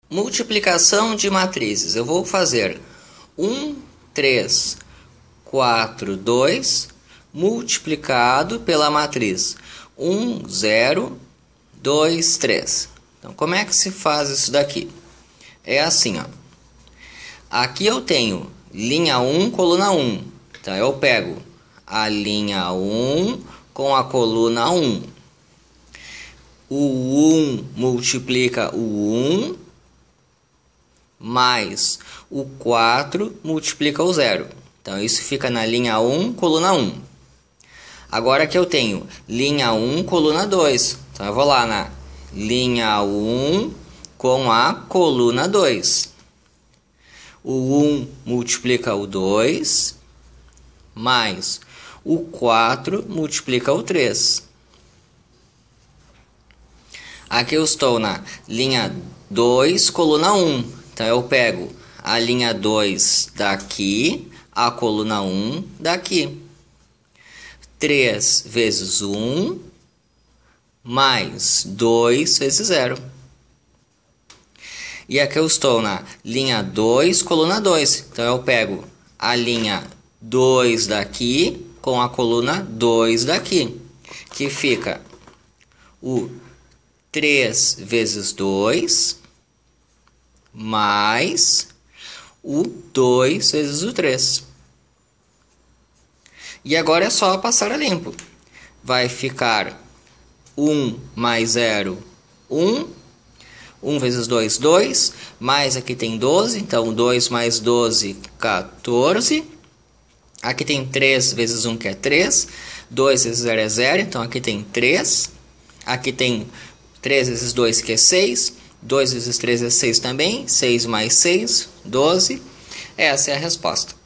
Multiplicação de matrizes. Eu vou fazer 1, 3, 4, 2 multiplicado pela matriz 1, 0, 2, 3. Então, como é que se faz isso daqui? É assim, ó. Aqui eu tenho linha 1, coluna 1. Então, eu pego a linha 1 com a coluna 1. O 1 multiplica o 1 mais o 4 multiplica o 0. Então, isso fica na linha 1, coluna 1. Agora que eu tenho linha 1, coluna 2. Então, eu vou lá na linha 1 com a coluna 2. O 1 multiplica o 2, mais o 4 multiplica o 3. Aqui eu estou na linha 2, coluna 1. Então, eu pego a linha 2 daqui, a coluna 1 daqui. 3 vezes 1, mais 2 vezes 0. E aqui eu estou na linha 2, coluna 2. Então, eu pego a linha 2 daqui com a coluna 2 daqui. Que fica o 3 vezes 2, mais o 2 vezes o 3. E agora é só passar a limpo. Vai ficar 1 mais 0, 1. 1 vezes 2, 2. Mais aqui tem 12. Então, 2 mais 12, 14. Aqui tem 3 vezes 1, que é 3. 2 vezes 0 é 0. Então, aqui tem 3. Aqui tem 3 vezes 2, que é 6. 2 vezes 3 é 6 também. 6 mais 6, 12. Essa é a resposta.